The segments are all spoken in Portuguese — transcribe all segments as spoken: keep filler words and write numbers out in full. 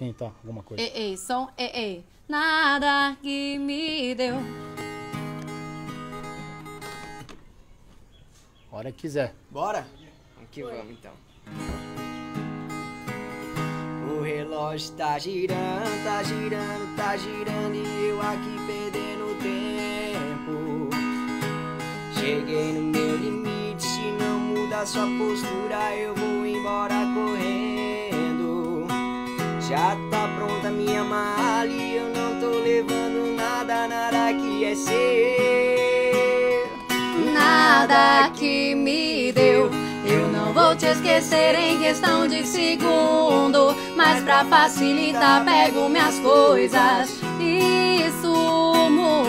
pouquinho, tá? Alguma coisa. Ei, ei, som, ei, ei. Nada que me deu. Hora que quiser. Bora? Vamos que vamos, então. O relógio tá girando, tá girando, tá girando e eu aqui perdendo tempo. Cheguei no meu limite, se não mudar sua postura eu vou embora correndo. Já tá pronta minha mala e eu não tô levando nada, nada que é seu. Nada que me deu. Eu não vou te esquecer em questão de segundo, mas pra facilitar pego minhas coisas e sumo.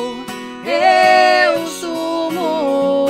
Eu sumo.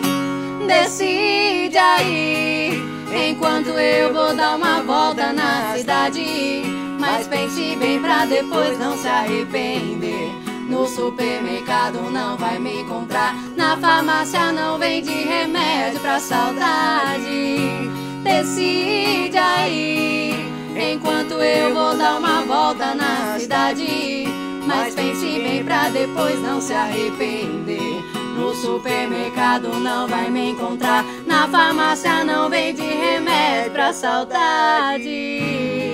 Decide aí, enquanto eu vou dar uma volta na cidade. Mas pense bem pra depois não se arrepender. No supermercado não vai me encontrar, na farmácia não vende remédio pra saudade. Decide aí, enquanto eu vou dar uma volta na cidade. Mas pense bem pra depois não se arrepender. No supermercado não vai me encontrar, na farmácia não vende remédio pra saudade.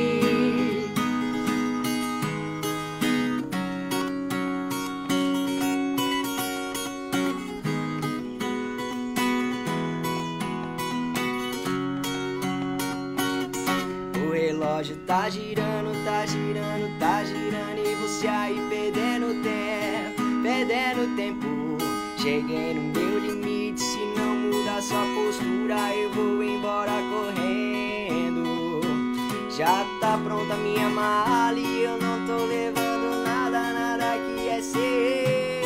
O relógio tá girando, tá girando, tá girando e você aí perdendo tempo, perdendo tempo. Cheguei no meu limite, se não mudar sua postura eu vou embora correndo. Já tá pronta minha mala e eu não tô levando nada, nada que é seu.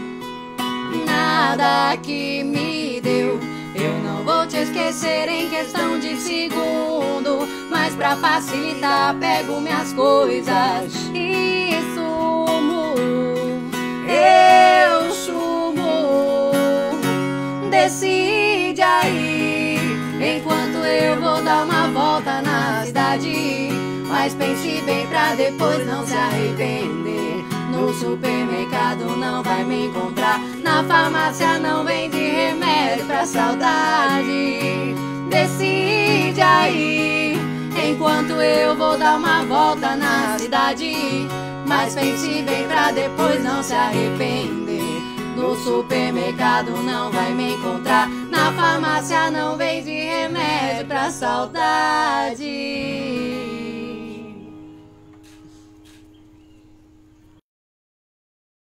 Nada que me deu. Eu não vou te esquecer em questão de segundo, mas pra facilitar pego minhas coisas e sumo. Eu sumo. Decide aí, enquanto eu vou dar uma volta na cidade. Mas pense bem pra depois não se arrepender. No supermercado não vai me encontrar, na farmácia não vende remédio pra saudade. Decide aí, enquanto eu vou dar uma volta na cidade. Mas pense bem pra depois não se arrepender. No supermercado não vai me encontrar, na farmácia não vende remédio pra saudade.